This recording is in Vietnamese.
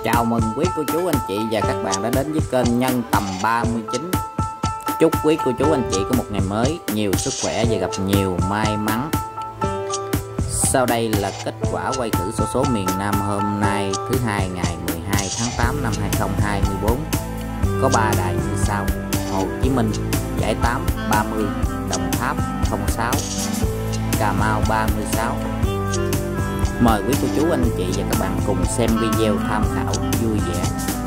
Chào mừng quý cô chú anh chị và các bạn đã đến với kênh Nhân Tầm 39. Chúc quý cô chú anh chị có một ngày mới nhiều sức khỏe và gặp nhiều may mắn. Sau đây là kết quả quay thử xổ số miền Nam hôm nay thứ hai ngày 12 tháng 8 năm 2024. Có 3 đài như sau: Hồ Chí Minh giải 8 30, Đồng Tháp 06, Cà Mau 36. Mời quý cô chú anh chị và các bạn cùng xem video tham khảo vui vẻ.